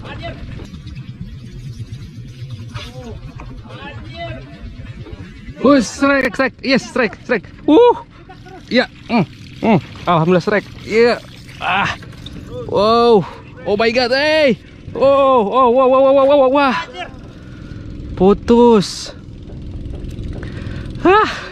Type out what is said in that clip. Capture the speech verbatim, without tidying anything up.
Uh, strike, strike, yes, strike, strike. Uh, ya, mm, mm. Alhamdulillah strike. Iya, yeah. Ah, wow, oh my god, eh, oh, oh, wow, wow, wow, wow, wow, wah, putus. Hah.